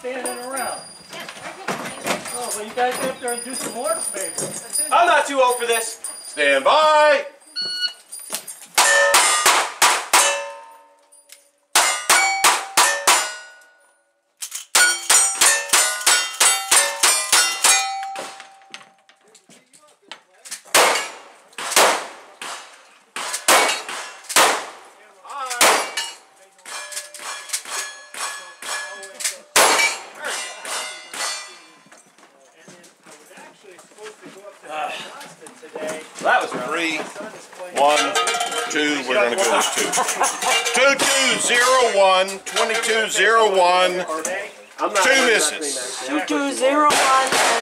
standing around. Oh, well, you guys get up there and do some more, baby. I'm not too old for this. Stand by. That was 3, 1, 2. We're going to go with 2. 2201, 2201. 2 misses. 2201.